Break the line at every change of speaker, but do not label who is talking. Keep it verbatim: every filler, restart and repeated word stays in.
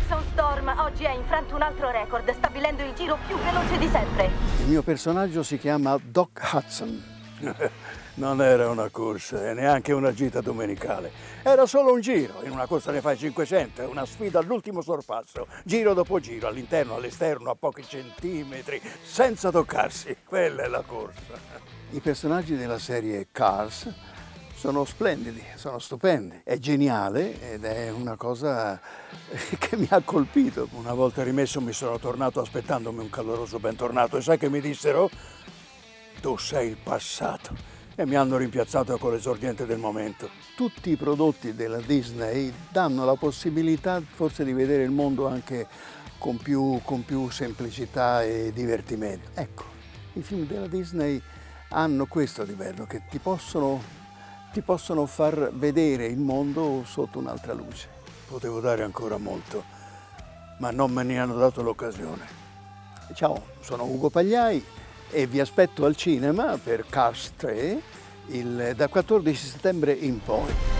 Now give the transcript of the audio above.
Jason Storm oggi ha infranto un altro record, stabilendo il giro più veloce di sempre.
Il mio personaggio si chiama Doc Hudson.
Non era una corsa e neanche una gita domenicale. Era solo un giro. In una corsa ne fai cinquecento, è una sfida all'ultimo sorpasso. Giro dopo giro, all'interno, all'esterno, a pochi centimetri, senza toccarsi. Quella è la corsa.
I personaggi della serie Cars sono splendidi, sono stupendi. È geniale ed è una cosa che mi ha colpito.
Una volta rimesso mi sono tornato aspettandomi un caloroso bentornato e sai che mi dissero? Tu sei il passato. E mi hanno rimpiazzato con l'esordiente del momento.
Tutti i prodotti della Disney danno la possibilità forse di vedere il mondo anche con più, con più semplicità e divertimento. Ecco, i film della Disney hanno questo di bello, che ti possono, ti possono far vedere il mondo sotto un'altra luce.
Potevo dare ancora molto, ma non me ne hanno dato l'occasione.
Ciao, sono Ugo Pagliai e vi aspetto al cinema per Cars tre il, dal quattordici settembre in poi.